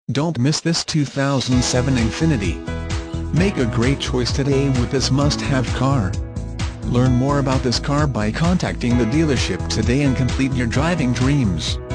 Don't miss this 2007 Infiniti. Make a great choice today with this must-have car. Learn more about this car by contacting the dealership today and complete your driving dreams.